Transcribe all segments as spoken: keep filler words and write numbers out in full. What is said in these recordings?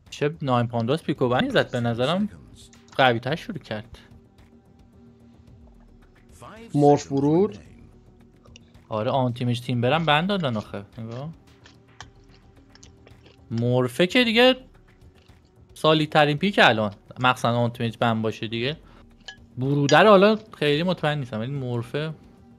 چه ناین پانداس پیکو بنی زد به نظرم قوی تر شروع کرد. مورف ورود. آره آنتیمش تیم برم بند دادن آخه. نگاه مورفه که دیگه سالی ترین پیک الان مخصوصا آنتیمش بند باشه دیگه. بروده رو حالا خیلی مطمئن نیستم ولی مورفه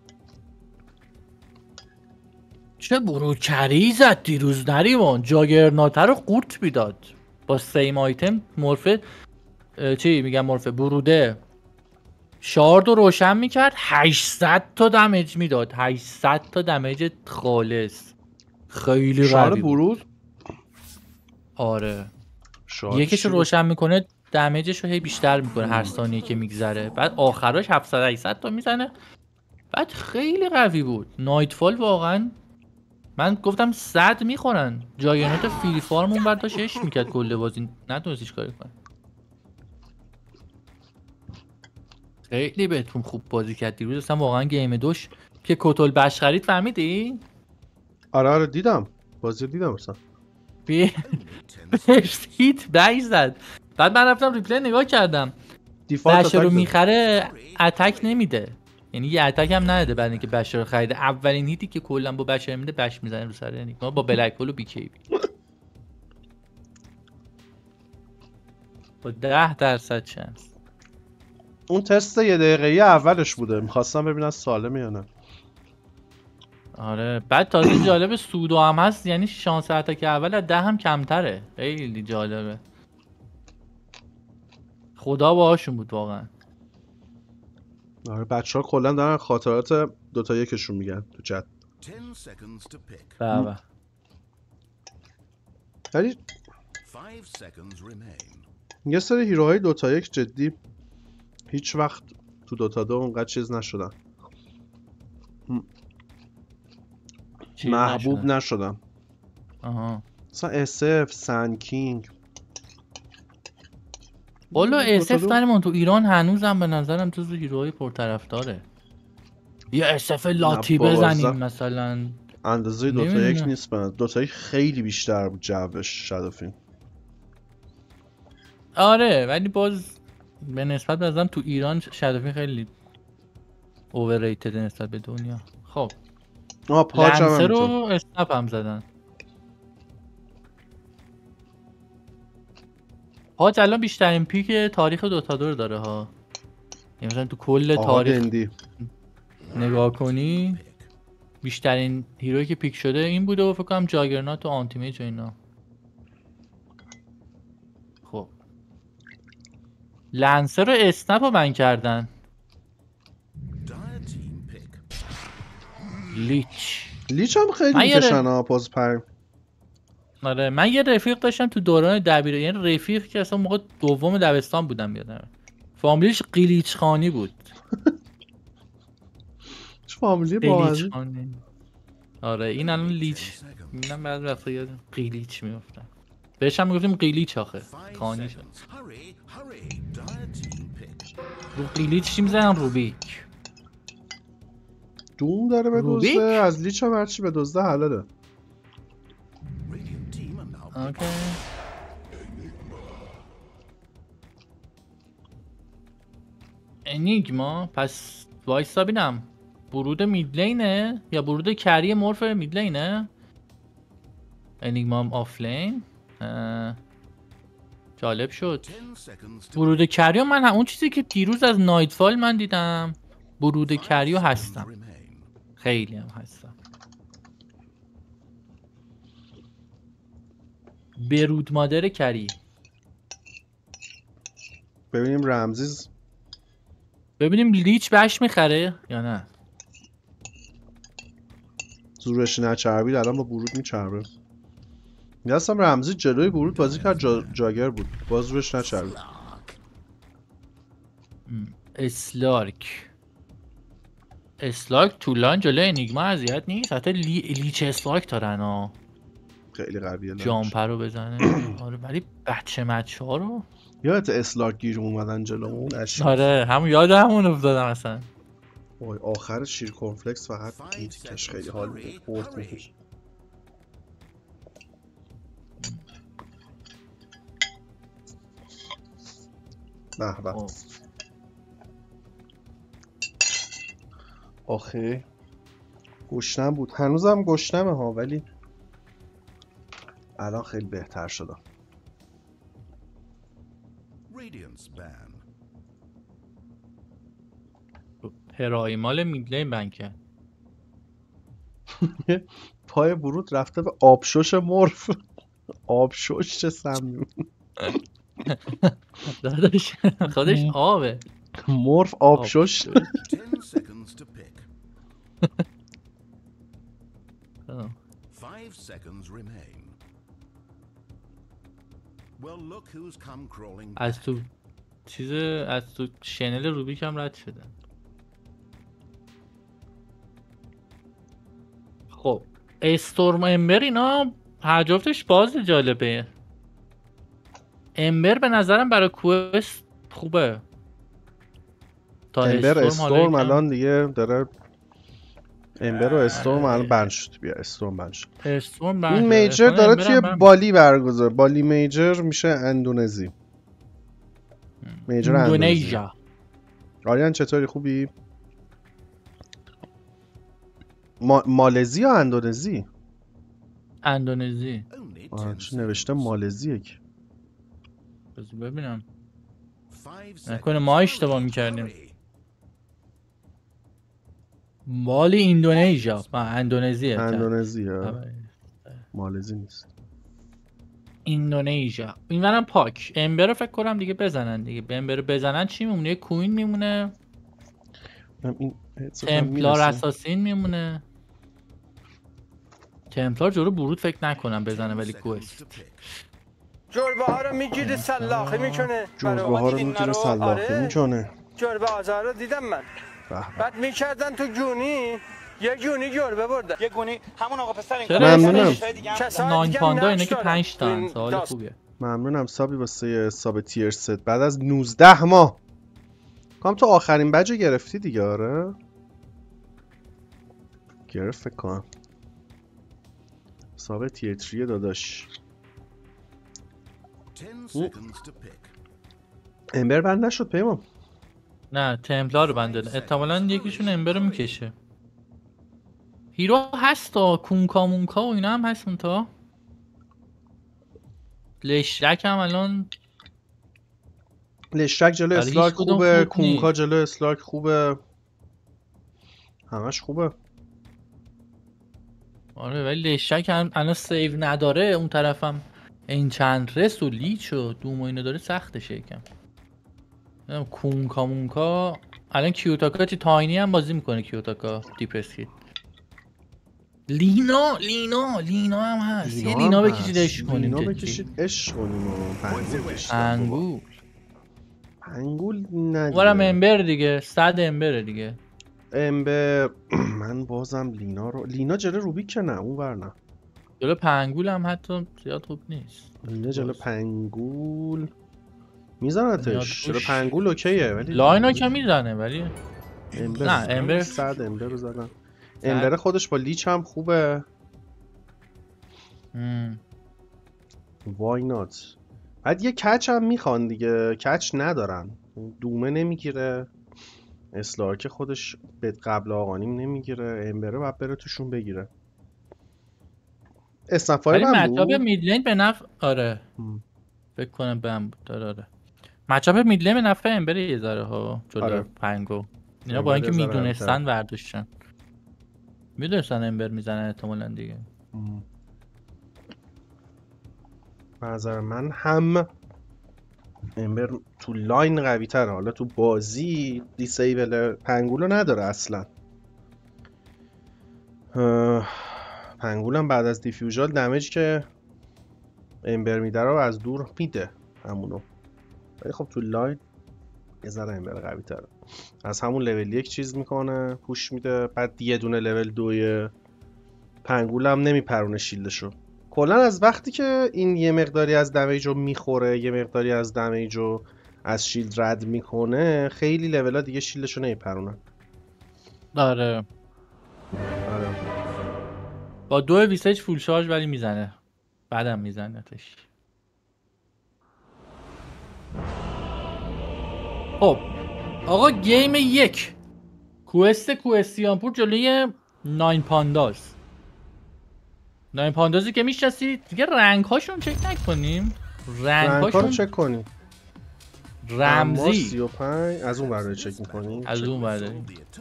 چه بروکری زد دیروز نریوان. جاگرناتر رو قورت میداد با سیم آیتم. مورفه چی میگم مورفه بروده شارد رو روشن میکرد هشتصد تا دمیج میداد. هشتصد تا دمیج خالص خیلی قوی بود. برود. آره یکیش رو روشن میکنه دمیجش رو هی بیشتر میکنه هر ثانیه که میگذره. بعد آخراش هفتصد هشتصد تا میزنه. بعد خیلی قوی بود. نایتفال واقعا من گفتم صد میخورن. جاگرنات فری فارم اون بعد داشت عشق میکرد کل بازی نتونست هیچ کاری کنه. خیلی بهتون خوب بازی کرد دیروز. اصلا واقعا گیم دوش که کتل بش خرید فهمیدی؟ آره آره دیدم بازی دیدم اصلا. بی هیت بش زد. بعد من رفتم ریپلی نگاه کردم بشه رو میخره اتک نمیده. یعنی یه اتک هم نداده بعد اینکه بشه رو خریده. اولین هیتی که کلا با بشه میده بش میزنه رو سر انیگما با بلک هول و بی کی بی با ده درصد شانس. اون تست یه دقیقه‌ای اولش بوده میخواستم ببینم سالمه یا نه. آره بعد تازه جالب سودو هم هست یعنی شانس اتک اول از ده هم کمتره. خیلی جالبه. خدا باهاشون بود واقعا. آره بچه‌ها کلا دارن خاطرات دوتا یکشون میگن تو چت. بابا ولی یه سری هیروهای دوتا یک جدی هیچ وقت تو دوتا دو اونقدر چیز نشدن. محبوب نشدن. نشدن. آها مثلا اس اف سن کینگ. والا اس اف داریم تو ایران هنوزم به نظرم جزو هیروهای پرطرفداره. یا اس اف لاتی بزنیم مثلا اندازه دوتا یک نیست. بند دوتا یک خیلی بیشتر بود جوش شادوفین. آره ولی باز به نسبت بزنم تو ایران شادوفین خیلی اوورریتد نسبت به دنیا. خب آه پاچ هم لنسر رو اسنپ هم زدن. پاچ الان بیشترین پیک تاریخ دوتا دو داره ها. یعنی مثلا تو کل تاریخ دندی. نگاه کنی بیشترین هیرویی که پیک شده این بوده و فکر کنم جاگرنات و آنتیمیج و اینا. خب لنسر رو اسنپ رو بند کردن. لیچ لیچ هم خیلی میکشن ها پاز پر. آره من یه رفیق داشتم تو دوران دبیره یعنی رفیق که اصلا موقع دوم دبستان بودم یادم فامیلیش قلیچ خانی بود. چه فامیلی قلیچ خانی. آره این الان لیچ من بعد وقتا یادم قلیچ میافتم بهش هم میگفتیم قلیچ آخه خانی شد. رو قلیچ چی میزنن؟ روبیک. دوم داره به دوزده از لیچ هم هرچی به دوزده حلاله. اوکی انیگما پس وایسا بینم برود میدلینه یا برود کری مورف میدلینه. انیگما هم آفلین. جالب شد. برود کریو من اون چیزی که دیروز از نایتفال من دیدم برود کریو هستم خیلی هم هستم. برود مادر کری. ببینیم رمزیز ببینیم لیچ بش میخره یا نه. زورش نچربید الان با برود میچربه. میدستم رمزی جلوی برود بازی کرد جا... جاگر بود باز زورش نچربید. اسلارک اسلارک طولان جلوی انیگما اذیت نیست. حتی لی... لیچ اسلارک دارن ها خیلی قویه جامپر رو بزنه. آره ولی بچه مچه ها رو یادت اسلارک گیر اومدن جلومون اشید. آره همون یاد همون افتادم اصلا. وای آخر شیر کورنفلکس فقط این تیکش خیلی حال میده. پورت میکش به به. آخه گشنم بود، هنوزم گشنمه ها، ولی الان خیلی بهتر شدم. پرایمال میدلین بنکه پای برود رفته به آبشوش مورف. آبشوش چه سمی داداش خودش آبه. مورف آبشوش. از تو چیز از تو شنل روبیک هم رد شده. خب استورم امبر اینا هر جفتش باز جالبه. امبر به نظرم برای کوست خوبه. تا امبر استورم الان دیگه داره. امبر و استورم الان بند شد. بیا استورم بند شد. استورم بند این میجر داره توی بالی برگزار. بالی میجر میشه اندونزی. میجر اندونزی. آریان چطوری، خوبی؟ ما... مالزی یا اندونزی؟ اندونزی. آه چه نوشته مالزیه که. بذار ببینم. نکنه ما اشتباه میکردیم. بالی اندونزیا. ما اندونزیه. اندونزیه. مالزی نیست. اندونزیا. اینورم پاک. امبر رو فکر کنم دیگه بزنن دیگه. به امبر بزنن چی میمونه؟ کوین میمونه. این تمپلار اساسین میمونه. تمپلار جلو برود فکر نکنم بزنه ولی کوست. جربه ها رو میگیره سلاخی میکنه. جربه ها رو میگیره سلاخی میکنه. جربه آزار رو دیدم من. بعد میکردن تو جونی یه جونی جربه برده. یه گونی همون آقا پسر این ممنونم. ناین پاندا اینا که پنج تا سوال خوبیه. ممنونم سابی واسه ساب تیر ست بعد از نوزده ماه. کام تو آخرین بجو گرفتی دیگه؟ آره گرفت فکر کنم. ساب تیتریه داداش. امبر بند نشد پیمان؟ نه تمپلار رو بند داره. احتمالاً یکیشون امبر رو میکشه. هیرو هستا کونکا مونکا و اینا هم هست. تا لشرک هم الان لشرک جلو اسلاک خوبه. کونکا جلو اسلاک خوبه. همش خوبه. آره ولی لشرک هم الان سیو نداره. اون طرفم این چند رس و لیچ و دوم و اینا داره سختشه یکم. کونکا مونکا الان کیوتاکا چی تاینی هم بازی میکنه. کیوتاکا دیپ اسکیت. لینا لینا لینا هم هست. یه لینا بکشید عشق کنیم. لینا بکشید عشق کنیم. پنگول پنگول نه ورم امبر دیگه. صد امبر دیگه. امبر من بازم لینا رو لینا جلو روبیک که نه اون ور نه. جلو پنگول هم حتی زیاد خوب نیست. لینا جلو پنگول میزنتش. جلو پنگول اوکیه ولی لاینا که میزنه ولی امبر نه امبر صد امبر رو زدن. امبر خودش با لیچ هم خوبه. وای نات. بعد یه کچ هم میخوان دیگه. کچ ندارن. دومه نمیگیره. اسلارک خودش به قبل آقانیم نمیگیره. امبره باید بره توشون بگیره. اسنفایر هم بود. مچاپ میدلین به نفع آره فکر کنم بهم بود. داره آره مچاپ میدلین به نفع امبره یه ذره ها جلو آره. پنگو اینا با اینکه میدونستن برداشتن. میدونستن امبر میزنن احتمالاً دیگه. به نظر من هم امبر تو لاین قوی تره. حالا تو بازی دیسیبل پنگولو نداره اصلا. پنگول هم بعد از دیفیوژال دمیج که امبر میده رو از دور میده همونو. ولی خب تو لاین یه ذره امبر قوی تره. از همون لول یک چیز میکنه پوش میده. بعد یه دونه لول دوی پنگول هم نمیپرونه شیلدشو. کلا از وقتی که این یه مقداری از دمیج رو میخوره یه مقداری از دمیج رو از شیلد رد میکنه خیلی لول ها دیگه شیلدشو نمیپرونه. آره آره با دو ویسج فول شارژ ولی میزنه. بعدم میزنه تش. خب آقا گیم یک کوست کوستیانپور جلوی ناین پانداز. ناین پاندازی که میشناسید دیگه، رنگ هاشون چک نکنیم. رنگ هاشون رو چک کنیم. رمزی سی و پنج از اون برای چک میکنیم. از اون برای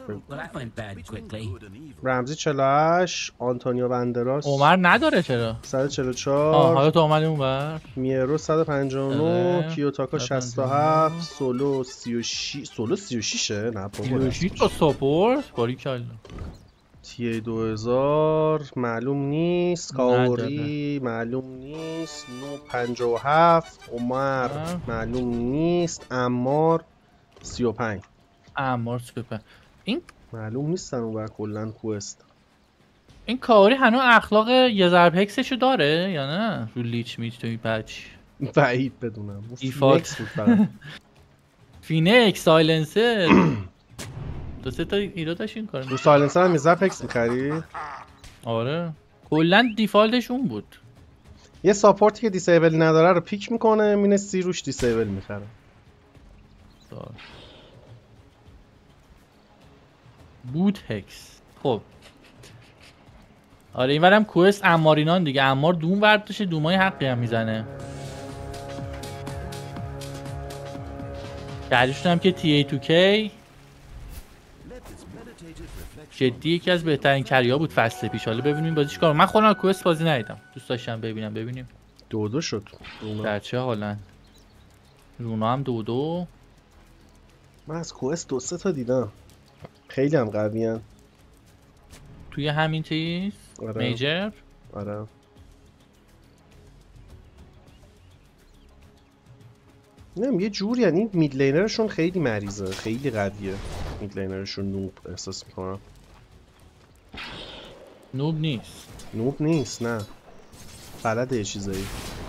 رمزی چهل و هشت، آنتونیو بندراس عمر نداره چرا؟ صد و چهل و چهار. آه حالا تو اومدی اون بر. میرو صد و پنجاه و نه، کیوتاکا شصت و هفت، سولو سی و شش. سولو سی و شش نه بابا. سی و شش با ساپورت باریکلا. تی ای دو هزار معلوم نیست. کاوری معلوم نیست. نو پنجاه و هفت. عمر معلوم نیست. عمار سی و پنج. عمار سی و پنج. این معلوم نیستن اون بر کلن کوست. این کاوری هنوز اخلاق یه ضرب هکسشو داره یا نه؟ رو لیچ میچ توی بچ بعید بدونم. فینکس بود فقط. فینکس سایلنسر دو سه تا ایرادش این کار. رو سایلنسر هم یه ضرب هکس می‌خری؟ آره کلا دیفالتش اون بود. یه ساپورتی که دیسیبل نداره رو پیک میکنه، مینه سی روش دیسیبل میخره. بوت هکس. خب آره اینورم کوست عمارینان دیگه. عمار دوم برداشته، دومای حقی هم میزنه. بعدشون هم که تی ای تو کی جدی یکی از بهترین کریا بود فصل پیش. حالا ببینیم بازی چیکار. من خودم کوست بازی ندیدم، دوست داشتم ببینم. ببینیم دو دو شد در چه حالن. رونا هم دو دو. من از کوست دو سه تا دیدم، خیلی هم قوی هن. توی همین چیز آره. میجر آره نمیم یه جور، یعنی میدلینرشون خیلی مریضه، خیلی قویه میدلینرشون. نوب احساس میکنم. نوب نیست. نوب نیست نه، بلده یه چیزایی.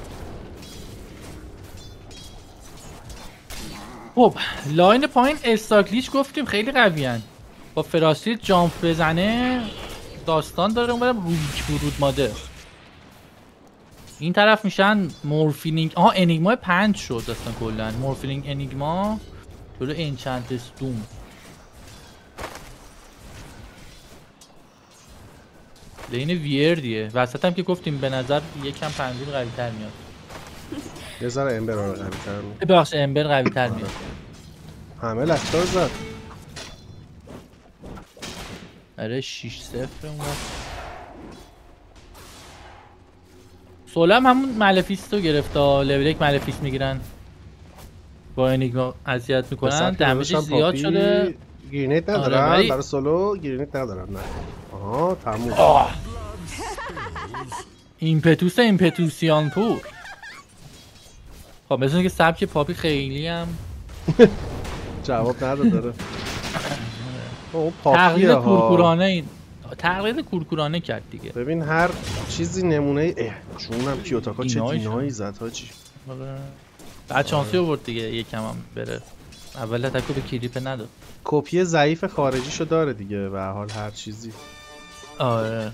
خب لاین پایین استاکلیچ گفتیم خیلی قوی هن. با فراسیت جامپ بزنه داستان داره. اون برم رویک برود ماده. این طرف میشن مورفینینگ. آها انیگما پنج شد اصلا کلن. مورفینینگ انیگما جلو انچنتس دوم. لین ویردیه وسط هم که گفتیم به نظر یکم پنجول قوی تر میاد. یه ذره امبر رو قوی تر میاد. ببخش امبر قوی تر میاد. همه لفتار زد. آره شش صفر اون سولم همون ملفیستو گرفت. لول یک ملفیست میگیرن با انیگما اذیت میکنن. دمیجش زیاد شده. گرینیت ندارن آره ولی... برای سولو گرینیت ندارن. نه آها تموم. ایمپتوس ایمپتوسیان پور. خب مثل که سبک پاپی خیلی هم جواب نداره. تقلید کورکورانه این تقلید کورکورانه کرد دیگه. ببین هر چیزی نمونه ای. جونم کیوتاکا چه دینایی زد حاجی. بعد شانسی آورد دیگه یکم هم بره. اول اتکو به کریپ نداد. کپی ضعیف خارجیشو داره دیگه به هر حال هر چیزی. آره.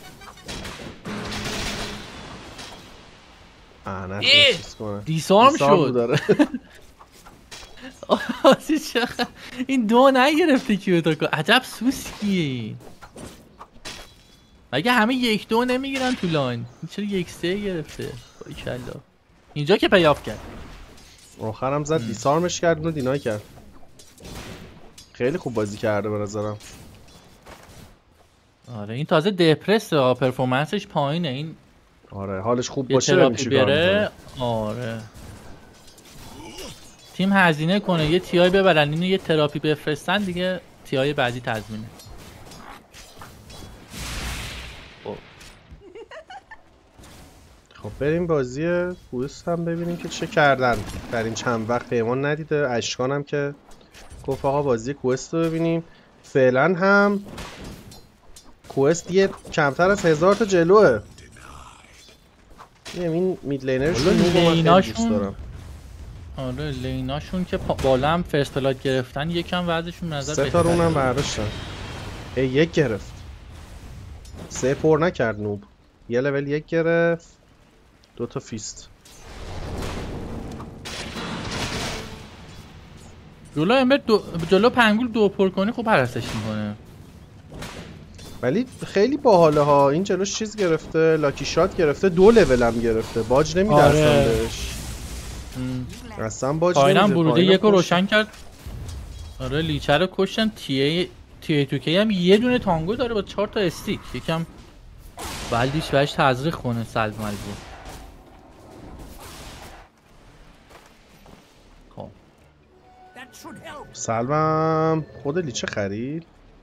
آ نه چیز کنه. دیسارم شد. این دو نگرفته کیوتاکو. عجب سوسکیه. مگه همه یک دو نمیگیرن تو لاین؟ چرا یک سه گرفته؟ باریکلا. اینجا که پیاف کرد. آخرم زد دیسارمش کرد و دینای کرد. خیلی خوب بازی کرده به نظرم. آره این تازه دپرس ها، پرفورمنسش پایینه. این آره حالش خوب باشه ببین چیکار می‌کنه. آره تیم هزینه کنه یه تیای ببرن اینو یه تراپی بفرستن دیگه تیای بعدی تضمینه. خب بریم بازی کوست هم ببینیم که چه کردن در این چند وقت. پیمان ندیده. اشکان هم که گفت آقا بازی کوست رو ببینیم. فعلا هم کوست یه کمتر از هزار تا جلوه. این میدلینرشون رو دوست دارم. آره لیناشون که بالا هم فرست پلات گرفتن یکم وضعشون نظر سه تا رون هم برداشتن. ای یک گرفت. سه پر نکرد نوب. یه لول یک گرفت. دو تا فیست. جلو امبر دو... جلو پنگول دو پر کنی خوب پرستش میکنه. ولی خیلی باحاله ها. این جلوش چیز گرفته، لاکی شات گرفته، دو لول هم گرفته. باج نمیده آره. اصلا بهش. اصلا باج نمیده. پایینم بروده یکو روشن کرد. آره لیچه رو کشتن. تی ای تی ای تو کی هم یه دونه تانگو داره با چهار تا استیک. یکم بلدیش بهش تزریق کنه سلب ملبو. خب سلبم خود لیچه خرید.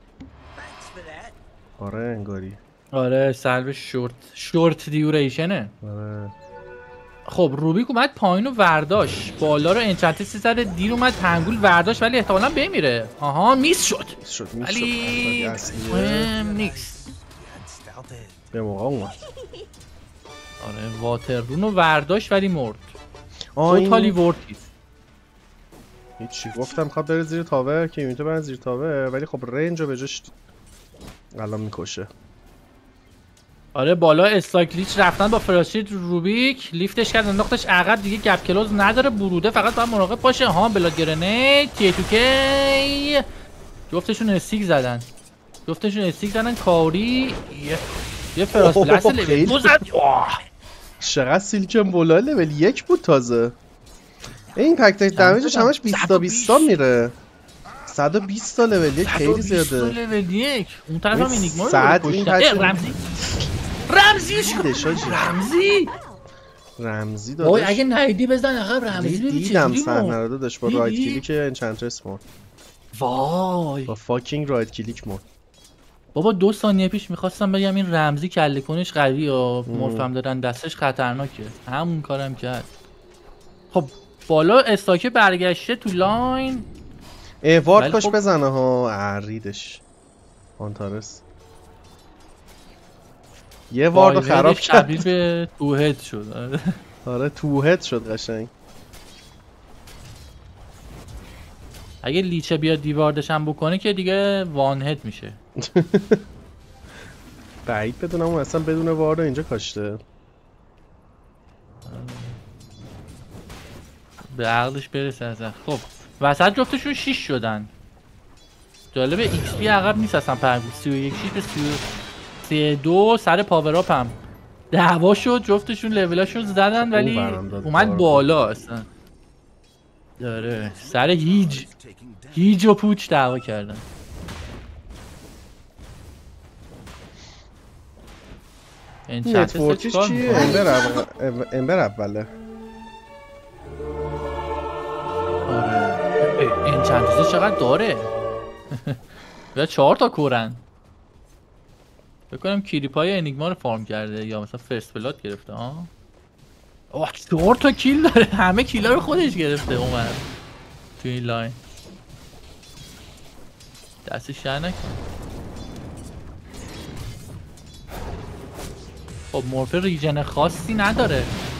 آره انگاری. آره سلب شورت شورت دیوریشنه. آره. خب روبیک اومد پایین و ورداش بالا رو انچنتسی زده، دیر اومد پنگول ورداش ولی احتمالاً بمیره. آها میس شد شد ولی مهم نیست. به موقع اومد. آره واتررون رو ورداش ولی مرد. آه توتالی ورتید. هیچی گفتم میخواد بره زیر تاور که ایمیتو برن زیر تاور ولی خب رنج رو به جاش الان میکشه. آره بالا استاکلیچ رفتن با فراشید روبیک لیفتش کرد انداختش عقب دیگه گپ کلوز نداره. بروده فقط باید مراقب باشه. ها بلاد گرنیت تی تو کی جفتشون استیک زدن. جفتشون استیک زدن. کاری یه, یه فراس پلاس لول دو زد. چقدر سیلکم بالا لول یک بود تازه. این پک تک دمیجش همش بیست تا بیست تا میره. صد و بیست تا لول یک خیلی زیاده. صد و بیست تا لول یک. اون طرف هم انیگما رو کشتن. رمزی رمزیش رمزی رمزی داداش. وای اگه نایدی بزن عقب رمزی ببین دیدم صحنه رو داداش با رایت کلیک انچنترس مرد. وای با فاکینگ رایت کلیک مرد. بابا دو ثانیه پیش میخواستم بگم این رمزی کله کنش قوی یا مورفم دارن دستش خطرناکه. همون کارم کرد. خب بالا استاکه برگشته تو لاین. وارد کاش خب... بزنه ها. عریدش آنتارس یه واردو خراب کرد. شبیه به تو هد شد. آره تو هد شد قشنگ. اگه لیچه بیاد دیواردش هم بکنه که دیگه وان هد میشه. بعید بدونم اون اصلا بدون وارد اینجا کاشته. به عقلش برسه ازن. خب وسط جفتشون شیش شدن. جالبه ایکس پی عقب نیست اصلا. پنگول سی و یک شیش به سی و دو سر پاوراپ هم دعوا شد. جفتشون لولاشون زدن ولی اومد بالا اصلا. داره سر هیج هیج و پوچ دعوا کردن. نتورکش چیه؟ امبر اوله. آره انچنتسه چقدر داره. یا چهار تا کورن. بکنم کلیپای انیگما رو فارم کرده یا مثلا فرست بلاد گرفته. ها اوه چهار تا کیل داره. همه کیلا رو خودش گرفته اومد تو این لاین. دستش شر نکن. خب مورفه ریجن خاصی نداره.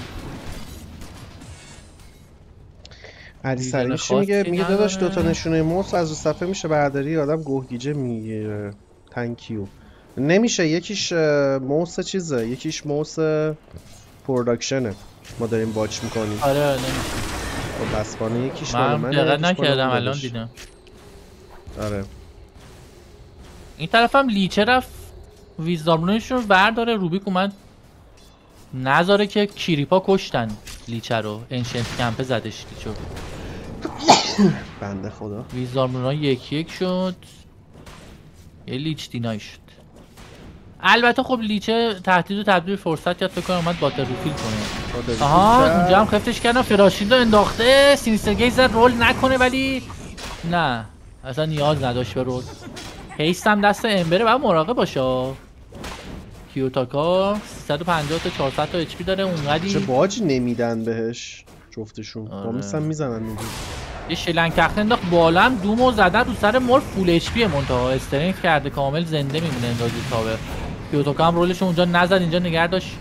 علی سریع چی میگه؟ میگه داداش دوتا نشونه موس از رو صفحه میشه برداری آدم گوهگیجه میگیره. تانکیو. نمیشه. یکیش موس چیزه یکیش موس پروداکشنه. ما داریم باچ میکنیم. آره نمیشه. خب بسپانه یکیش من من دقیق نکردم الان دیدم. آره این طرف هم لیچه رفت ویزدارمونش رو برداره. روبیک اومد نذاره که کیریپا کشتن لیچه رو. انشنت کمپه زدش لیچه رو. بنده خدا. ویزدارمون یکی یک شد. یه لیچ دینای شد. البته خب لیچه تهدید و تبدیل فرصت یاد فکر کنم اومد باتر ریفیل کنه. آها اونجا هم خفتش کردن. فراشید رو انداخته. سینیستر گیز رول نکنه ولی نه اصلا نیاز نداشت به رول. هیست هم دست امبره باید مراقب باشه. کیوتاکا سیصد و پنجاه تا چهارصد تا اچ پی داره. اونقدی چه باجی نمیدن بهش جفتشون. آره. با میسن میزنن میگه. یه شلنگ تخته انداخت بالا هم دومو زدن رو سر مور. فول اچ پی منتها استرینگ کرده کامل زنده میمونه اندازی تاور. کیوتاکا هم رولش اونجا نزد اینجا نگه داشت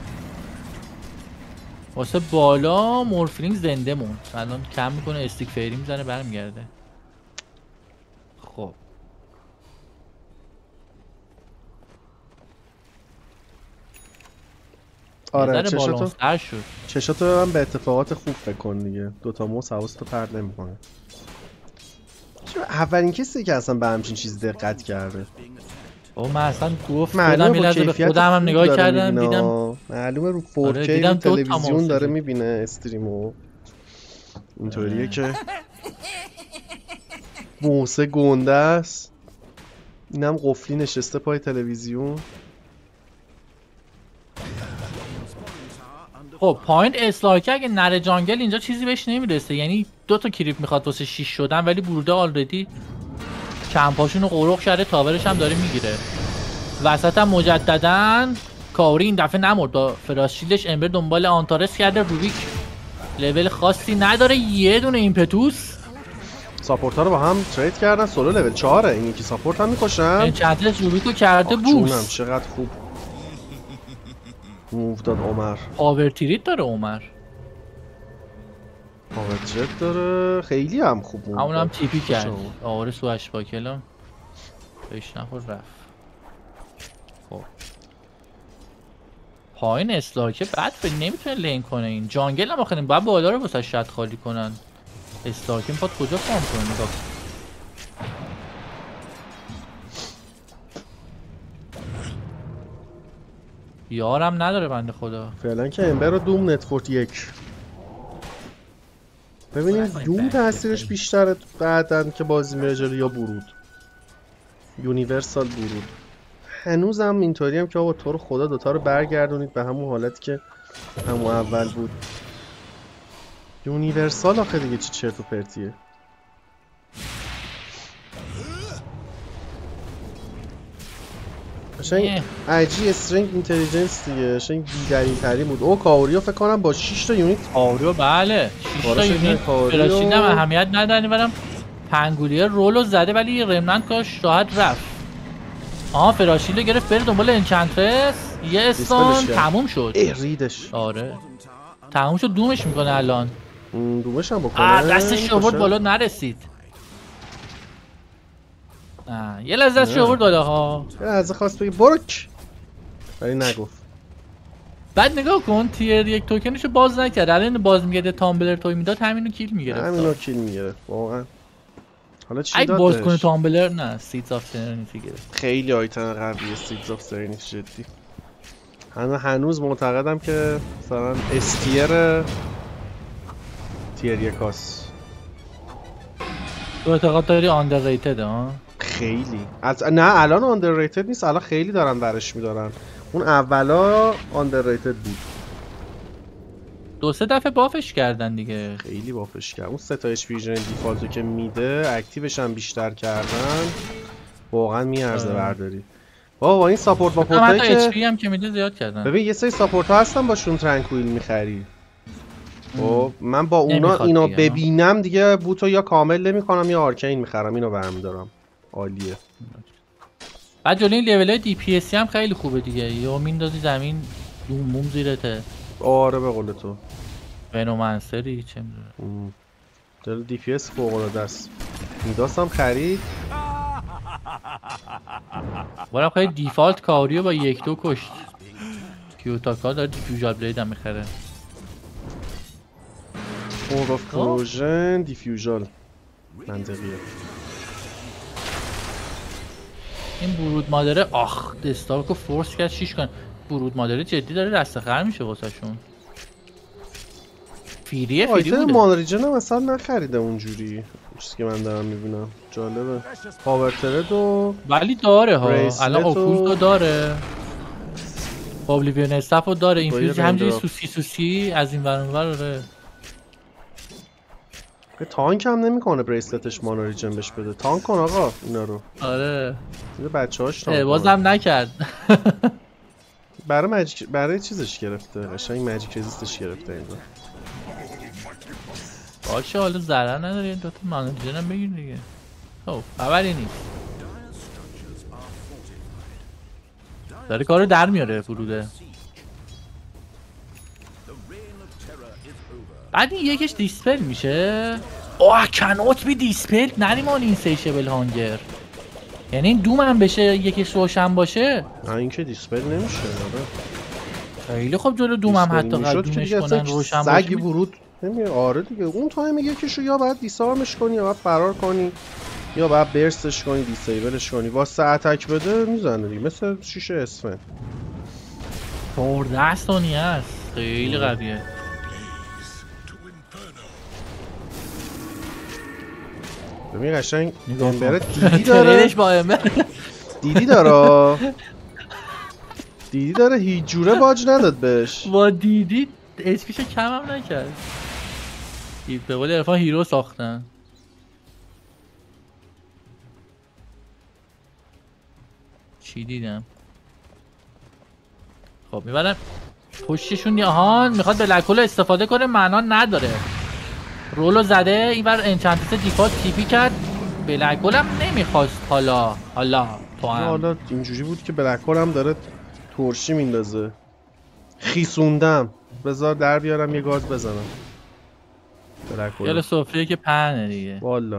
واسه بالا. مورفلینگ زنده موند. الان کم میکنه استیک فیری میزنه برمیگرده. خب آره چشاتو چشاتو هم به اتفاقات خوب فکر کن دیگه. دوتا موس حواستو پرت نمیکنه. اولین کسی که اصلا به همچین چیزی دقت کرده. او من اصلا گفت خودم یه لحظه به خودم هم نگاه کردم دیدم معلومه رو فور کی رو تلویزیون داره میبینه استریمو. اینطوریه که موسه گنده است. اینم قفلی نشسته پای تلویزیون. خب پایینت اسلاکه اگه نره جانگل اینجا چیزی بهش نمیرسه، یعنی دو تا کریپ میخواد واسه شیش شدن، ولی بروده آلردی کمپاشونو قورق کرده، تاورش هم داره میگیره. وسط هم مجدداً کاوری این دفعه نمرد، با فراشیلش امبر دنبال آنتارس کرده. روبیک لول خاصی نداره، یه دونه ایمپتوس. ساپورت ها رو با هم ترید کردن، سولو لول چهاره، این یکی ساپورت هم میکشن. انچنترس روبیکو کرده بوس. چقدر خوب موو داد عمر. پاور تریت داره عمر، پاور تریت داره، خیلی هم خوب موو. همون هم تیپی کرد آوار سو اشباکلم بهش نخور رفت. خب پایین اسلاکه بعد فکر نمیتونه لین کنه. این جانگل هم آخرین باید بالا رو واسه شد خالی کنن. اسلاکه میخواد کجا فارم کنه؟ نگاه یارم نداره بنده خدا. فعلا که امبر رو دوم نتورک یک. ببینیم دوم تاثیرش بیشتره بعدن که بازی میره جلو یا برود. یونیورسال برود. هنوزم اینطوری هم که آقا تو رو خدا دوتا رو برگردونید به همون حالتی که همون اول بود. یونیورسال آخه دیگه چی چرت و پرتیه. قشنگ ایجی استرینگ اینتلیجنس دیگه، قشنگ بی‌دلیل ترین بود. او کاوریو فکر کنم با شش تا یونیت. کاوریو بله شش تا یونیت فراشین هم اهمیت نداره، برام پنگولیه رولو زده ولی رمننت کاش راحت رفت. آها فراشیلو گرفت بره دنبال انچنترس، یه استون تموم شد. ای ریدش. آره تموم شد. دومش میکنه الان. دومش هم بکنه. دستش آورد بالا نرسید. آه. یه لحظه دستش آورد بالا ها. یه لحظه خواست بگی برک ولی نگفت. بعد نگاه کن تیر یک توکنشو باز نکرد، الان باز میگرده تامبلر توی میداد همینو کیل میگرفت. همینو کیل میگرفت واقعا. حالا چی اگه باز کنه تامبلر نه سیدز آف سرنیتی گرفت. خیلی آیتم قویه سیدز آف سرنیتی جدی. هنوز هنوز معتقدم که مثلا استیر تیر یکاس. تو اعتقاد داری آندرریتد ها؟ خیلی از نه الان آندرریتد نیست، الان خیلی دارن برش میدارن. اون اولا آندرریتد بود. دو سه دفعه بافش کردن دیگه. خیلی بافش کردن. اون سه تا اچ ویژن دیفالتو که میده اکتیوش هم بیشتر کردن. واقعا میارزه برداری. بابا این ساپورت با پورتایی که اچ پی هم که میده زیاد کردن. ببین یه سری ساپورت ها هستن باشون ترانکویل میخری. خب من با اونا اینا دیگه ببینم دیگه بوتو یا کامل نمیکنم یا آرکین میخرم، اینو برمیدارم. عالیه. بعد جلوی این لول دی پی اس هم خیلی خوبه دیگه. یا میندازی زمین دوم موم زیرته. آره به قول تو. فنومنسری چه میدونم. دل دی پی اس فوق العاده است. میداسم خرید. برام خیلی دیفالت کاریو با یک دو کشت. کیوتاکا داره دیفیوژال بلید هم میخره. فور آف کروژن دیفیوژال منطقیه. این برود مادره آخ دستارکو فورس کرد شیش کن. برود مادره جدی داره دست خر میشه واسه شون. فیریه فیری بوده. مانریجن هم اصلا نخریده اونجوری چیزی که من دارم میبینم. جالبه. پاور ترد و ولی داره ها الان اوکولتو داره. اوبلیویون استافو داره. اینفیوز همجوری سوسی سوسی از این ور اونور داره. تانک هم نمیکنه بریسلتش مانریجن بهش بده. تانک کن آقا اینا رو. آره این بچه‌هاش تانک. بازم نکرد. برای ماجیک برای چیزش گرفته. قشنگ ماجیک رزیستش گرفته اینجا. باشه حالا ضرر نداره دو تا مانریجن هم بگیر دیگه. خب خبری نیست. داره کارو در میاره فروده. بعد این یکش دیسپل میشه. اوه کنوت بی دیسپل نریمان این سیشبل هانگر. یعنی این دوم هم بشه یکش روشن باشه. نه این که دیسپل نمیشه. خیلی خب جلو دوم هم حتی قدومش کنن روشن باشه. سگ ورود نمیشه. آره دیگه اون تایم یکیشو یا باید دیسارمش کنی یا باید فرار کنی یا باید برستش کنی دیسیبلش کنی واسه اتک بده میزنه دیگه مثل شیشه اسفن. چهارده ثانیه است خیلی قویه. ببین قشنگ امبر دیدی داره با امبر دیدی داره دیدی داره هیچ جوره باج نداد بهش. با دیدی اسپیشو کم هم نکرد. به قول عرفان هیرو ساختن. چی دیدم؟ خب میبرم پشتشون. آهان میخواد بلک‌هول استفاده کنه معنا نداره. رولو زده اینور انچنتس دیفالت تیپی کرد. بلک‌هول هم نمیخواست. حالا حالا تو هم حالا اینجوری بود که بلک‌هول هم داره ترشی میندازه. خیسوندم. بذار در بیارم یه گاز بزنم. بلک‌هول یالا سفره که پهنه دیگه والا.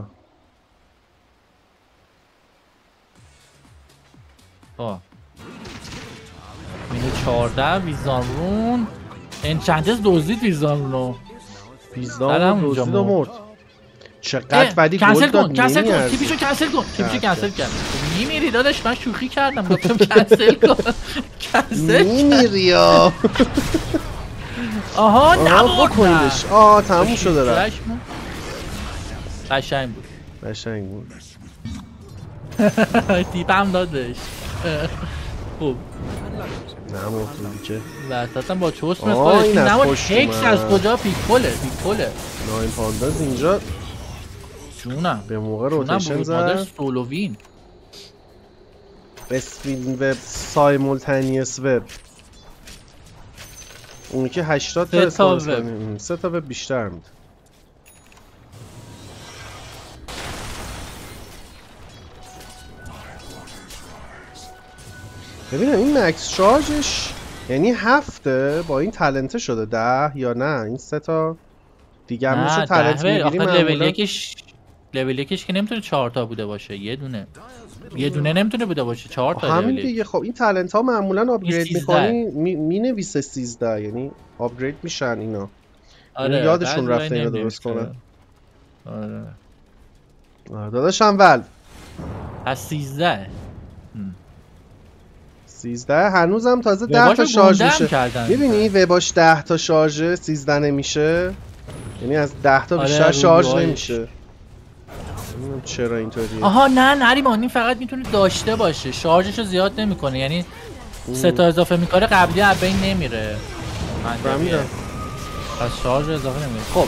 آه مینو چهارده ویزانرون انچنتس دزدید ویزانرونو. ویزانرون دزدید و مرد. چقدر ولی گل داد. کنسل کن تیپیشو کنسل کن تیپیشو کنسل کرد. میمیری داداش من شوخی کردم گفتم کنسل کن. کنسل میمیری یا آها نبردش. آه تموم شده رفت. قشنگ بود قشنگ بود. تیپم دادش. خوب نمورد که وسطم با چوست میخواد. نمورد هکس از کجا پیکوله پیکوله ناین پانداز اینجا جونم به موقع روتیشن زد. سولووین اسپین وب سایمولتانیس وب اونی که هشتاد تا استفاده کنیم سه تا وب بیشتر میده. ببینم این مکس شارژش یعنی هفته با این تلنته شده ده یا نه این سه تا دیگه هم میشه تلنت میگیری معمولا. لول یکش لول یکش که نمیتونه چهار تا بوده باشه یه دونه یه دونه نمیتونه بوده باشه چهار تا. همین دیگه. خب این تلنت ها معمولا آپگرید میکنی می نویسه سیزده یعنی آپگرید میشن اینا. آره یادشون رفته اینا درست کنن. آره آره داداشم ول از سیزده سیزده هنوزم تازه ده تا شارژ میشه. میبینی وباش ده تا شارژ سیزده نمیشه یعنی از ده تا بیشتر آره شارژ نمیشه. نمیدونم چرا اینطوریه. آها نه نریمان این فقط میتونه داشته باشه شارژشو زیاد نمیکنه یعنی سه تا اضافه میکنه قبلی از بین نمیره. فهمیدم. پس شارژ اضافه نمیره. خب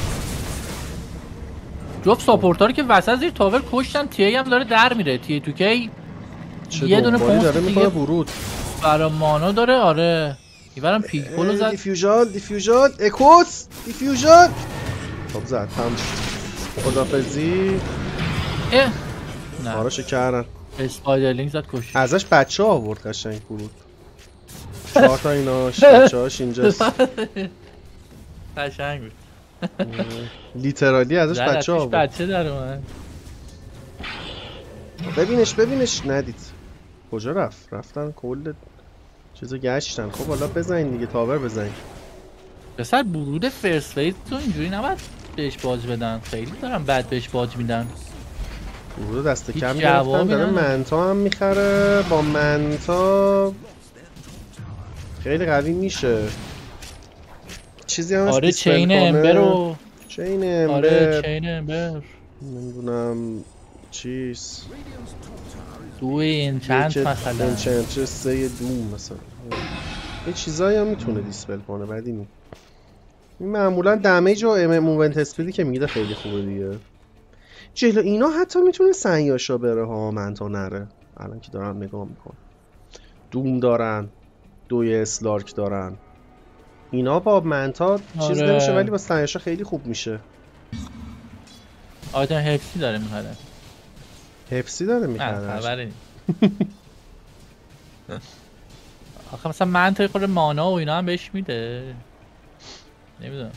جفت ساپورت‌ها رو که وسط زیر تاور کشتن. تی ای هم داره در میره. تی ای تو کی یه دونه پونس داره میکنه ورود برای مانا داره. آره ایورم پیکولو زد. دیفیوژال دیفیوژال اکوس دیفیوژال خب زد هم خدافزی. اه نه کاراشو کردن. اسپایدرلینگ زد کشید. ازش بچه ها آورد قشنگ ورود. چهار تا ایناش بچه هاش اینجاست. قشنگ بود. لیترالی ازش بچه ها آورد. بچه در اومد. ببینش ببینش ندید کجا رفت. رفتن کل چیزو گشتن. خب حالا بزنین دیگه تاور بزنین. پسر ورود فرست فیز تو اینجوری نباید بهش باج بدن. خیلی دارن بعد بهش باج میدن. ورود دست کم گرفتن. داره منتا هم میخره. با منتا خیلی قوی میشه. چیزی هم آره چین امبر رو چین امبر آره چین امبر نمیدونم چیز دوی این چند مثلا این چند چه سه دوم مثلا یه چیزایی هم میتونه دیسپل کنه. بعد این این معمولا دمیج و ام موومنت اسپیدی که میده خیلی خوبه دیگه. جلو اینا حتی میتونه سنیاشا بره ها منتا نره. الان که دارم نگاه میکنم دوم دارن دوی اسلارک دارن اینا با منتا چیز آره. نمیشه ولی با سنیاشا خیلی خوب میشه. آیتم حفظی داره میخره. حفظی داره میخره. خبری آخه مثلا منطقی خود مانا و اینا هم بهش میده. نمیدونم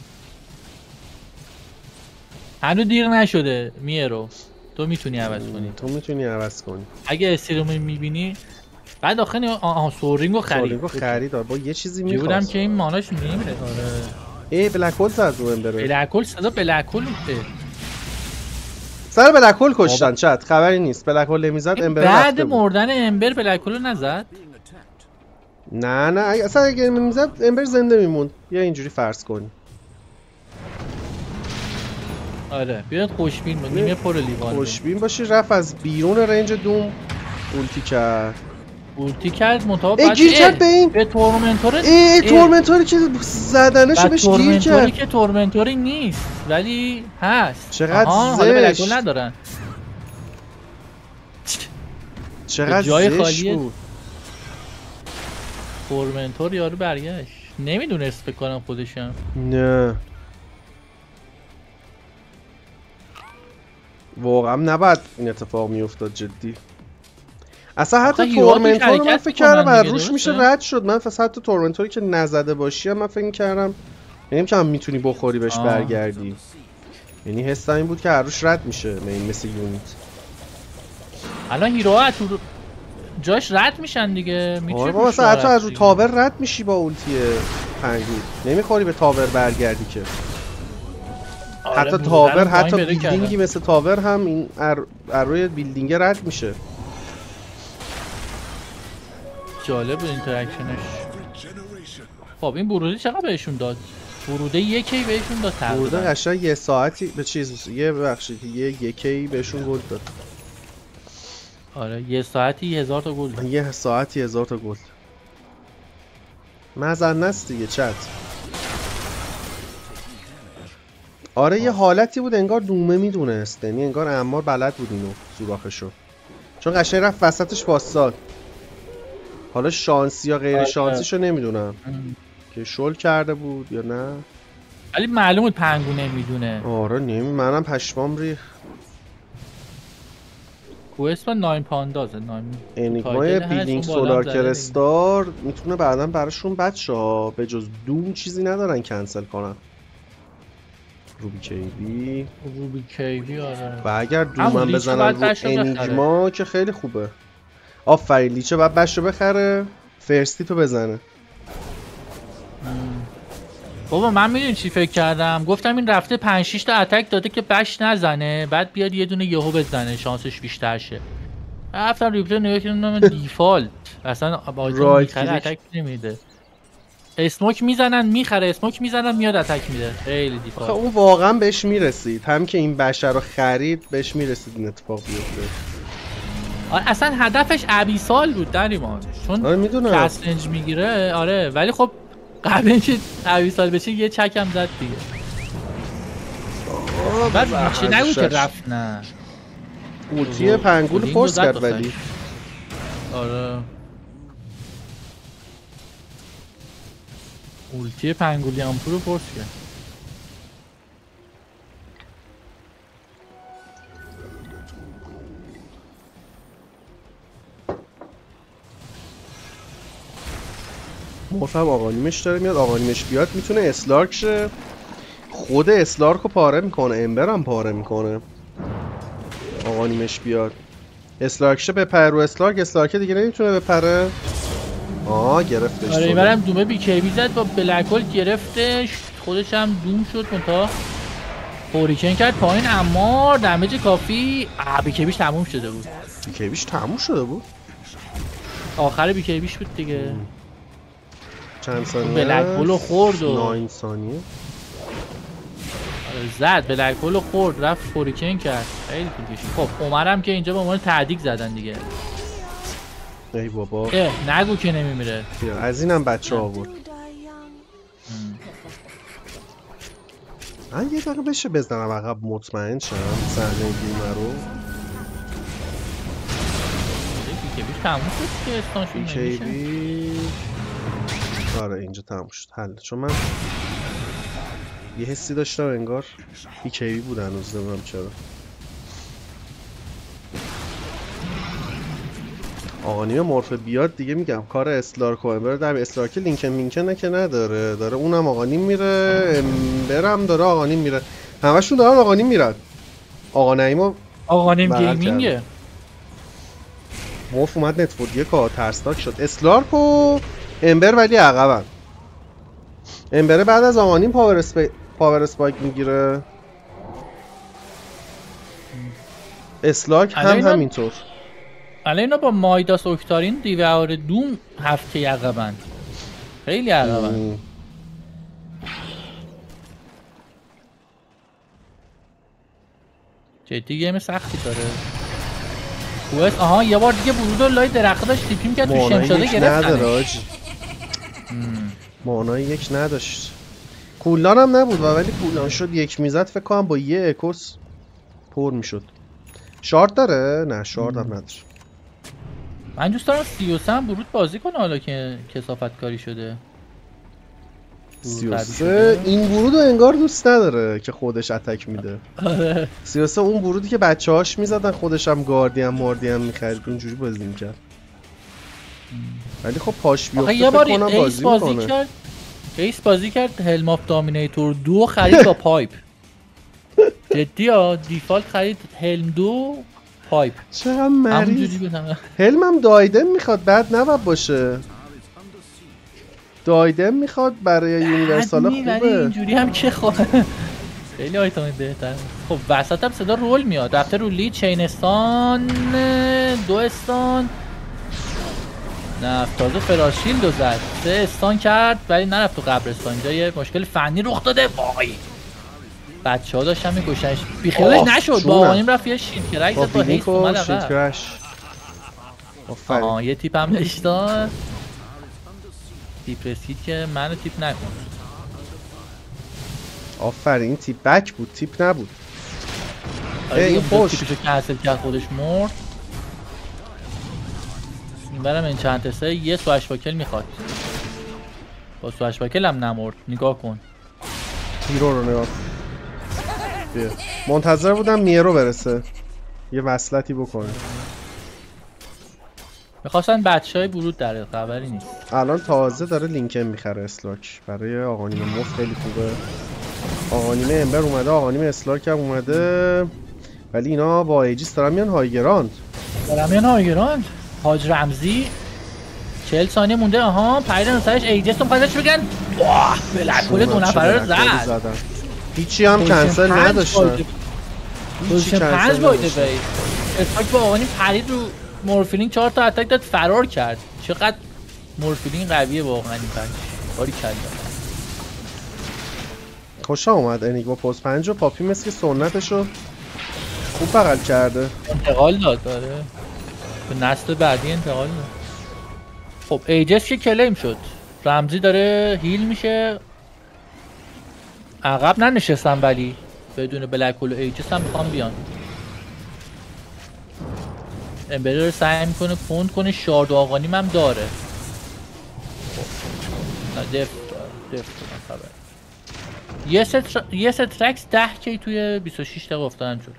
هنوز دیر نشده. میرو تو میتونی عوض کنی. تو میتونی عوض کنی اگه استریمو میبینی. بعد آخه آها سورینگو خرید. سورینگو خرید با یه چیزی میخواست. بودم که این ماناش نمیره. آره ای بلک هول زد رو امبر. بلک هول صدا بلک هول سر بلک هول کشتن چت خبری نیست. بلک هول نمیزد امبر بعد مردن امبر بلک هول نزد. نه نه اصلا اگه نمیزد امبر زنده میموند. یا اینجوری فرض کنی. آره بیاد خوشبین بود. نیمه پر لیوان خوشبین باشی. رفت از بیرون رنج دوم اولتی کرد. اولتی کرد منتها بعد گیر کرد به این به تورمنتور. ای تورمنتوری که زدنش بهش گیر کرد. تورمنتوری که تورمنتوری نیست ولی هست. چقدر زشت. حالا ندارن. چقدر جای زشت خالیه. بود. تورمنتور یارو برگشت. نمیدونست فکر کنم خودشم. نه واقعا نباید این اتفاق میافتاد جدی. اصلا حتی تورمنتور رو من فکر کردم بر روش میشه رد شد. من فقط حتی تورمنتوری که نزده باشی من فکر کردم یعنی که هم میتونی بخوری بهش آه. برگردی. یعنی حسم این بود که هر روش رد میشه این مثل یونیت. الان هیروها تو جاش رد میشن دیگه. آره بابا مثلا حتی از رو تاور رد میشی با اولتی پنگو. نمیخوری به تاور برگردی که. آره حتی تاور حتی بیلدینگی مثل تاور هم این ار... روی بیلدینگ رد میشه. جالب بود اینتراکشنش. خب این بروده چقدر بهشون داد؟ بروده یکی بهشون داد تقریبا. بروده قشنگ یه ساعتی به چیز یه ببخشید یه یکی بهشون گل داد. آره یه ساعتی هزار تا گل. یه ساعتی هزار تا گل. مزن است دیگه چت. آره آه. یه حالتی بود انگار دومه میدونست. یعنی انگار عمار بلد بود اینو سوراخشو. چون قشنگ رفت وسطش واساد. حالا شانسی یا غیر شانسیشو نمیدونم که شل کرده بود یا نه. ولی معلوم بود پنگو نمیدونه. آره نمی منم پشمام ریخ. کو اسم ناین پاندازه. ناین انیگمای بیلینگ سولار کرستار میتونه بعدا براشون بچه‌ها به جز دوم چیزی ندارن کنسل کنن. روبی کیوی روبی کیوی آره. و اگر دومم بزنن رو انیگما که خیلی خوبه. آفرین لیچه باید بش رو بخره فرستی تو بزنه. بابا من میدونی چی فکر کردم؟ گفتم این رفته پنج شش تا اتک داده که بش نزنه بعد بیاد یه دونه یهو بزنه شانسش بیشتر شه. رفتم ریپلی نگاه کردم دیفالت اصلا بازی میخره اتک نمیده. اسموک میزنن میخره اسموک میزنن میاد اتک میده. خیلی دیفالت. اون واقعا بهش میرسید. هم که این بشه رو خرید بهش میرسید این اتفاق بیفته. اصلا هدفش ابیسال بود در ایمان. چون آره میدونم کسرنج میگیره. آره ولی خب قبل اینکه ابیسال بشه یه چکم زد دیگه. بعد چی نگو که رفت نه. اولتی پنگول فورس کرد ولی. آره اولتی پنگولی امپور رو فورس کرد. مفهم آقانیمش داره میاد. آقانیمش بیاد میتونه اسلارک شه. خود اسلارک رو پاره میکنه. امبر هم پاره میکنه. آقانیمش بیاد اسلارک شه بپره رو اسلارک. اسلارک دیگه نمیتونه بپره. آه گرفتش. آره اینورم دومه بی کی بی زد با بلک هول گرفتش. خودش هم دوم شد منتها هوریکن کرد پایین اما دمیج کافی. آ بی کی بیش تموم شده بود. بی کی بیش تموم شده بود. آخر بی کی بیش بود دیگه. چند ثانیه؟ بلک هولو خورد و نه ثانیه زد. بلک هولو خورد رفت فوریکن کرد. خیلی طول کشید. خب عمرم که اینجا به عنوان تعدیق زدن دیگه. ای بابا اه نگو که نمیمیره. از اینم بچه ها بود. من یه دقیقه بشه بزنم عقب مطمئن شم صحنه گیمه رو. بیکی بیش تموم شد که استانشون نمیشه. بیکی آره اینجا تموم شد. حل. چون من یه حسی داشتم انگار بیکی بود هنوز نمیدونم چرا. آقانیم مورفه بیاد دیگه میگم کار اسلارک و امبر در اسلارک لینکن مینکنه که نداره. داره اونم آقانیم میره. امبر هم داره آقانیم میره. همشون دارن آقانیم میرن. آقانیمو آقانیم گیمینگه. مورف اومد نتورک یه کار ترسناک شد. اسلارک و امبر ولی عقبن. امبر بعد از آقانیم پاور اسپی... پاور اسپایک میگیره. اسلاک هم همینطور. الان اینا با مایداس اوکتارین دیوار دوم هفته عقبن، خیلی عقبن. جدی گیم سختی داره. کوس آها یه بار دیگه برود و لای درخت داشت تیپیم کرد تو شمشاده گرفتنش. مانای یک نداشت. کولان هم نبود ولی کولان شد یک میزد فکر کنم با یه اکوس پر میشد. شارت داره؟ نه شارت هم نداره. من دوست دارم سی و سه هم برود بازی کنه حالا که کثافت کاری شده. سی و سه این برود رو انگار دوست نداره که خودش اتک میده. سی و سه اون برودی که بچه هاش میزدن خودش هم گاردی هم ماردی هم میخرید اونجوری بازی میکرد. ولی خب پاش بیفته فکر کنم بازی میکنه. کرد ایس بازی کرد هلم آف دامینیتور دو خرید با پایپ. جدی ها دیفالت خرید هلم دو پایپ. چقدر مریض. هلم هم دایدم میخواد بعد نباید باشه. دایدم میخواد برای یونیورسال خوبه. اینجوری هم که خواهد خیلی آیتام بهتر. خب وسط هم صدا رول میاد. رفته رو لید چینستان دو استان نه تازه فراشیل دو زد سه استان کرد ولی نرفت تو قبرستان. اینجا یه مشکل فنی رخ داده. وای بچه ها داشتن میکشنش بیخیالش نشد. با آقانیم رفت یه شیل کرک زد با هیست اومد عقب. آه یه تیپ هم داشتن تیپ رسید که منو تیپ نکن. آفرین این تیپ بک بود تیپ نبود. این خوش تیپشو کنسل کرد خودش مرد. این برم این چند تسته یه سوهش باکل میخواد. با سوهش باکل هم نمرد. نگاه کن هیرو رو نگاه بیا. منتظر بودم میرو برسه یه وصلتی بکنه. میخواستن بچه های برود در خبری نیست. الان تازه داره لینکن میخره اسلاک برای آقانیم مفت خیلی خوبه. آقانیم امبر اومده آقانیم اسلاک هم اومده ولی اینا با ایجیس دارن میان هایگراند دارن میان هایگراند. حاج رمزی چهل ثانیه مونده. آها پریدن سرش ایجیس رو پایدش بگن واه بلکل دو نفره رو زد. هیچی هم کنسل نداشتن. هیچی پنج بایده بید اسلاک با آقانیم پرید رو مورفلینگ چهار تا اتک داد فرار کرد. چقدر مورفلینگ قویه واقعا این پنج. باری کلا خوشم اومد انیگما پست پنج و پاپی مثل که سنتشو خوب بغل کرده. انتقال داد داره به نسل بعدی انتقال داد. خب ایجس که کلیم شد. رمزی داره هیل میشه. عقب ننشستم ولی بدون بلک هول و ایجس هم میخوام بیان. امبری رو سعی میکنه پوند کنه. شارد و آقانیم هم داره. نه دف دف خبر یه ست یه ست ترکس ده کی توی بیست و شش دقیقه افتادن شد.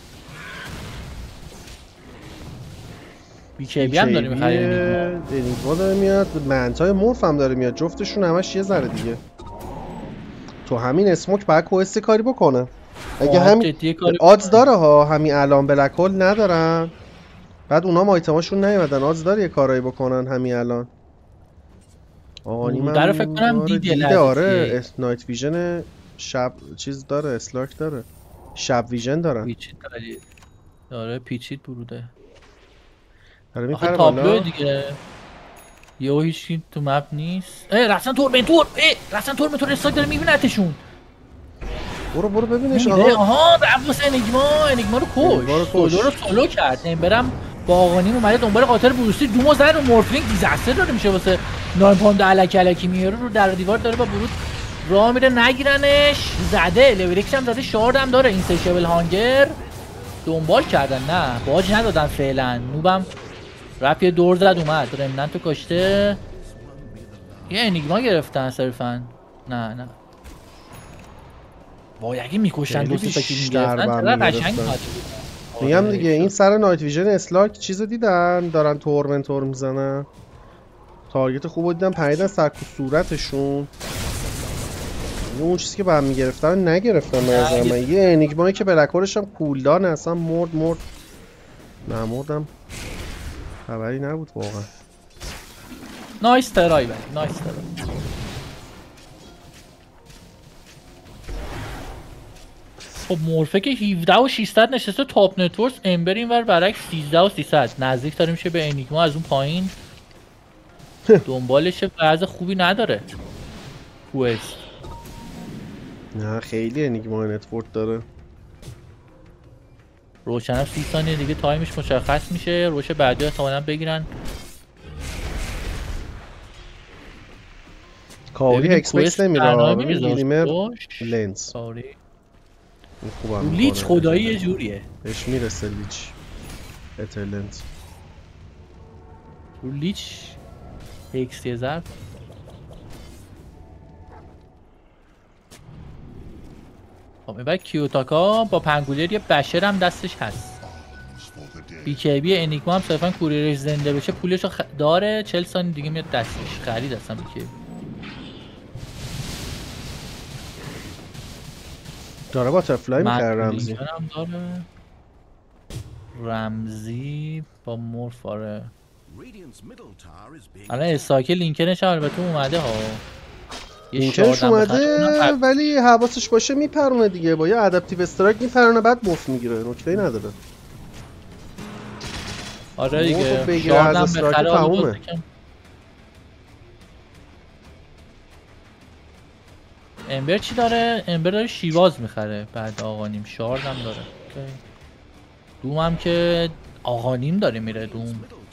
بی کی بی هم داره میخریم. انیگما داره میاد. منتای مورف هم داره میاد. جفتشون همش یه ذره دیگه. تو همین اسموک باید کوست کاری بکنه. اگه همین آدز داره ها همین الان بلک هول ندارن بعد اونا آیتماشون نیومدن آدز داره یه کارایی بکنن همین الان. آقانیم هم فکر کنم دیده. آره نایت ویژن شب چیز داره اسلاک داره شب ویژن دارن. پیچید داره پیچید بروده. داره میپره بالا دیگه. یهو هیچ تو مپ نیست. اه رفتن تورمنتور. اه رفتن تورمنتور استاک داره میبینتشون. برو برو ببینش. آها آها عباس انیگما انیگما رو کش. سولو رو سولو کرد. امبرم با آقانیم اومده دنبال قاتل بروستی دومو زد رو مورفلینگ دیزاستر داره میشه واسه ناین پوند الکی الکی میاره رو در دیوار داره با برود راه میره نگیرنش. زده لوریکس هم زده. شارد هم داره. این سیشبل هانگر دنبال کردن نه باج ندادن فعلا. نوبم رفت یه دور زد اومد رمننت رو کشته. یه انیگما گرفتن صرفا. نه نه وای اگه میکشن دو سه تا میگرفتن چقدر قشنگ میاد. میگم دیگه این سر نایت ویژن اسلاک چیزو دیدن دارن تورمنتور میزنن. تارگت خوبو دیدن پریدن سرکو صورتشون. اون چیزی که با هم میگرفتن نگرفتن نظر من. یه انیگمایی که بلکورش هم کولدان اصلا مرد مرد نمردم خبری نبود واقعا. نایس ترای بند نایس ترای. خب مورفه که هفده و ششصد نشسته تاپ نتورس، امبر اینور برعکس سیزده و سیصد. نزدیک داره میشه به انیگما از اون پایین. دنبالش وضع خوبی نداره کوست. نه خیلی انیگما نتورک داره. روشن هم سی ثانیه دیگه تایمش مشخص میشه. روش بعدی احتمالاً بگیرن. کاوی اکسپکت نمیره. گلیمر لنز لیچ خدایی یه جوریه بهش میرسه. لیچ اتلنز رو لیچ ایکس یه ضرب. خب اینباید کیوتاکا با پنگولیر یه بشر هم دستش هست. بی کی بی انیگما هم صرفا کوریرش زنده بشه پولشو خ... داره. چهل ثانیه دیگه میاد دستش. خرید اصلا بی کی بی داره باترفلای میکره. رمزی هم داره. رمزی با مورف آره. الان استاک لینکرش البته اومده ها. لینکرش اومده ولی حواسش باشه میپرونه دیگه. با یه ادپتیو استرایک میپرونه بعد مفت میگیره. نکته‌ای نداره. آره دیگه شاردم به خراب امبر چی داره؟ امبر داره شیواز میخره بعد آقانیم. شارد هم داره. دوم هم که آقانیم داره میره. دوم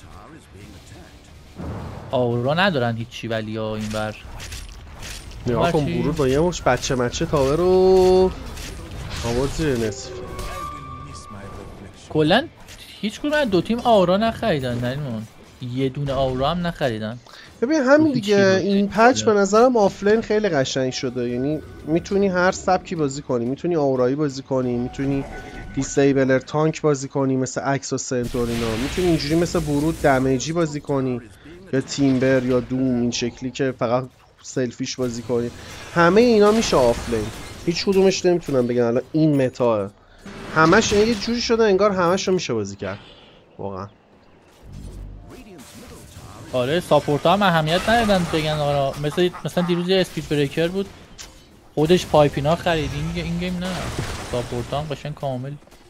آورا ندارن هیچی ولی ها این بر نیا کن برود با یه مرش بچه مچه تاور رو آورد زیر نصف. کلن هیچ کنون دو تیم آورا نخریدن. نریمون یه دونه آورا هم نخریدن. ببین همین دیگه این پچ به نظرم آفلین خیلی قشنگ شده. یعنی میتونی هر سبکی بازی کنی. میتونی آورایی بازی کنی، میتونی دیسیبلر تانک بازی کنی مثل اکس و سنتورینا، میتونی اینجوری مثل برود دمیجی بازی کنی یا تیمبر یا دوم این شکلی که فقط سلفیش بازی کنی. همه اینا میشه آفلین. هیچ کدومش نمیتونم بگم الان این متاه. همش یه جوری شده انگار همش رو میشه بازی کرد واقعا. آره ساپورت ها هم اهمیت ندادن بگن آره. مثلا مثلا دیروز یه اسپید بریکر بود خودش پایپینا خرید. این این گیم نه ساپورت ها هم قشنگ کامل.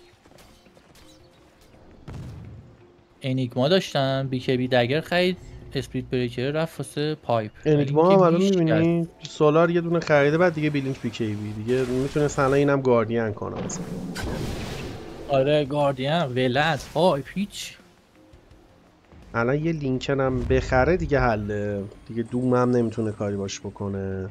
انیگما داشتن بی کی بی دگر خرید اسپید بریکر رفت واسه پایپ. انیگما هم الان میبینی سولار یه دونه خریده بعد دیگه بیلینک بی کی بی دیگه میتونه سنا اینم گاردین کنه مثلا. آره گاردین ولت پایپ هیچ. الان یه لینکن هم بخره دیگه حله دیگه. دوم هم نمیتونه کاری باش بکنه.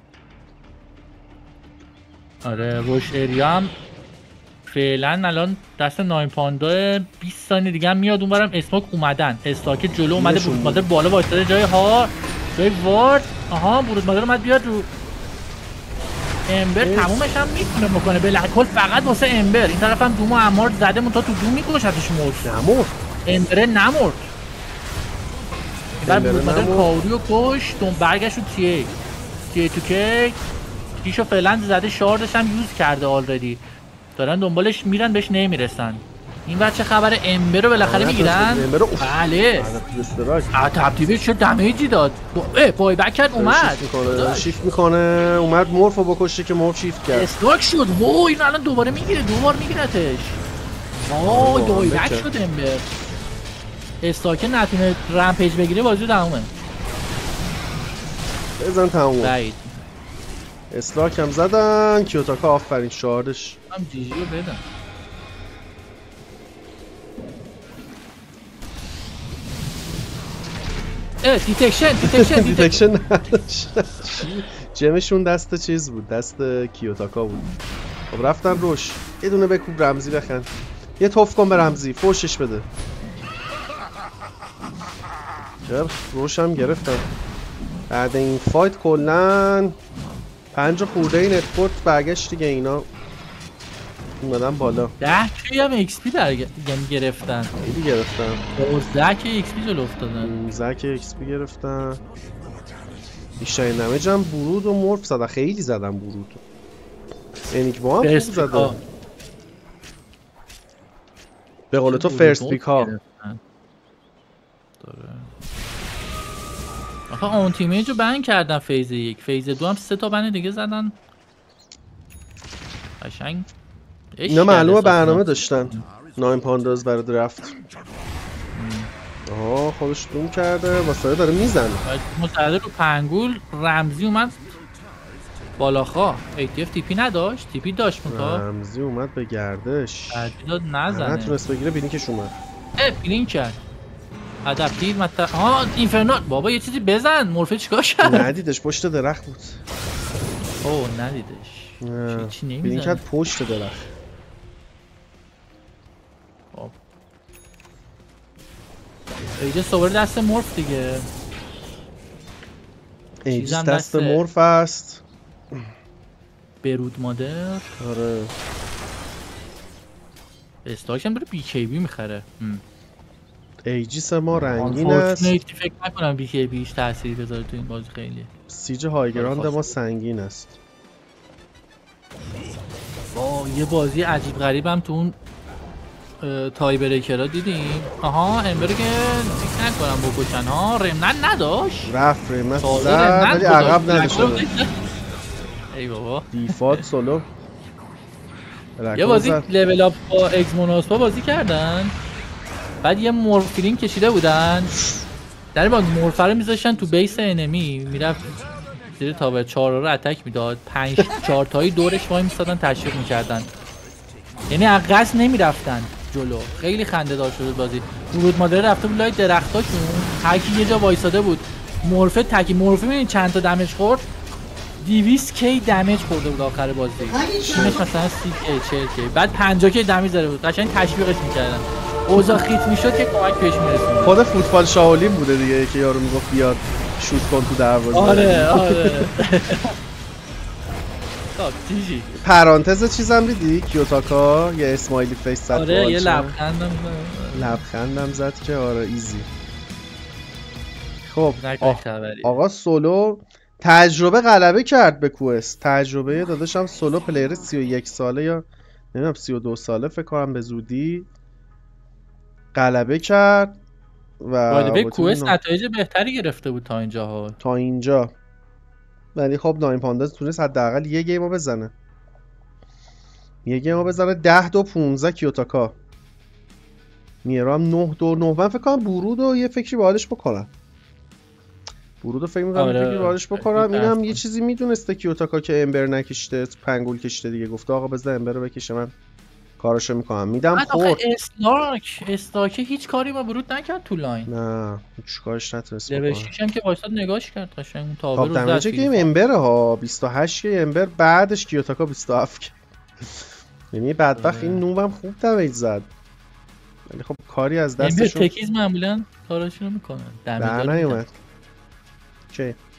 آره روش اریا هم فعلا الان دست ناین پاندا. بیست ثانیه دیگه هم میاد اونورم. اسموک اومدن. استاک جلو اومده. برود مادر بالا وایساده جای ها جای وارد. آها برود مادر اومد بیاد رو امبر. تمومش هم میتونه بکنه. بلک هول فقط واسه امبر. این طرف هم دومو امار زده مون تا تو دوم میکشتش. مرد نمرد. امبر نمرد. بعد برود مادر کاوریو کش. دوم برگشت رو تی تی تو کی کیشو فعلا زده. شاردش هم یوز کرده آلردی. دارن دنبالش میرن بهش نمیرسن. این بچه خبر امبر رو بالاخره میگیرن. بله تبتیبش چه دمیجی داد. اه بای بک کرد اومد شیفت میکنه. اومد مورف رو بکشه که مورف شیفت کرد. استاک شد. وای این الان دوباره میگیره. دوبار میگیرتش. وای بای بک شد امبر. استاک نتونه رمپیج بگیره بازی تمومه. بزن تموم. بعید اسلاک هم زدن. کیوتاکا آفرین شاردش هم جی جی رو بدن. اه دیتکشن دیتکشن دیتکشن جمشون دست چیز بود. دست کیوتاکا بود. خب رفتن روش. یه دونه بکوب رمزی بخن. یه توف کن به رمزی فوشش بده. چرا روش هم گرفتن. بعد این فایت کلن پنج خورده این نتورک برگشت دیگه. اینا اومدن بالا. ده کی هم ایکس پی در یعنی گرفتن. خیلی گرفتن. دوازده کی ایکس پی جلو افتادن. نوزده کی ایکس پی گرفتن. بیشترین دمیج هم برود و مورف زدن. خیلی زدن برود. انیگما هم خوب زدن. به قول تو فرست پیک ها داره. آخه آن تیمیج رو بند کردن فیز یک. فیز دو هم سه تا بند دیگه زدن. قشنگ اینا معلومه برنامه داشتن. ناین پانداز برای درفت. آها خودش دوم کرده واسه داره میزنه. مصدر رو پنگول رمزی اومد بالاخا. ای تی اف تیپی نداشت، تیپی داشت متا. رمزی اومد به گردش. تهدید نزنه. نتونست بگیره بلینکش اومد. اه بلینک کرد. ادپتیو متا ها اینفرنال بابا یه چیزی بزن. مورفه چیکار کرد؟ ندیدش پشت درخت بود. اوه ندیدش. چی نمیزنه؟ بلینک کرد پشت درخت. خب. ایجا صور دست مورف دیگه. ایجا دست مورف است. برود مادر. آره. استاک هم داره بی کی بی میخره. ایجیس ما رنگین است. فکر نکنم بی کی بیش تاثیری بذاره تو این بازی خیلی. سیج هایگراند ما سنگین است. با یه بازی عجیب غریبم تو اون تای بریکرها دیدیم. آها امبر که فکر نکنم بکشن ها. رمنن نداشت. رفت رمنن زد ولی عقب نداشت. ای بابا دیفات سولو. یه بازی لول اپ با اکسموناسپا بازی کردن. بعد یه مورفیلین کشیده بودن. در این مورفر رو میذاشتن تو بیس انمی میرفت زیر تابر چهار رو اتک میداد. پنج چهار تایی دورش وای میستادن تشویق میکردن. یعنی از قصد نمیرفتن جلو. خیلی خنده دار شده بازی. ورود مادر رفته بود لای درختاشون. هر کی یه جا وایساده بود. مورفه تکی مورفه میبینید چند تا دمج خورد. دویست کی دمیج خورده بود آخر بازی. تیمش مثلا سی کی چهل کی بعد پنجاه کی دمیج زده بود. قشنگ تشویقش میکردن. اوضاع خیت میشد که کمک پیش میرسید. خود فوتبال شاولین بوده دیگه که یارو میگفت بیاد شوت کن تو دروازه. آره آره. خب چیزی پرانتز چیزم دیدی کیوتاکا یه اسمایلی فیس زد. آره یه لبخندم لبخندم زد که آره ایزی. خب آقا سولو تجربه غلبه کرد به کوست. تجربه داداشم سولو پلیر سی و یک ساله یا نمیدونم سی و دو ساله فکر کنم به زودی غلبه کرد و به کوست نتایج بهتری گرفته بود تا اینجا ها. تا اینجا ولی خب ناین پانداز تونست حداقل یه گیمو بزنه. یه گیمو بزنه. ده دو پونزده کیوتاکا. میرا هم نه دو نه. من فکر کنم برود و یه فکری باهاش بکنم. برود فکر می‌کنم آره. فکری باهاش بکنم. اینم یه چیزی میدونسته کیوتاکا که امبر نکشته پنگول کشته دیگه. گفته آقا بذار امبر رو بکشه من کاراشو میکنم. میدم خورد. استاک استاک هیچ کاری با برود نکرد تو لاین. نه هیچ کارش نتونست بکنه. لوشش هم که وایساد نگاهش کرد قشنگ اون تابر رو زد. دمیج گیم امبر ها بیست و هشت که امبر بعدش کیوتاکا بیست و هفت. یعنی بدبخت این نوبم خوب دمیج زد. ولی خب کاری از دستشون امبر تکیز معمولا کاراشونو میکنن. دمیج نیومد. چه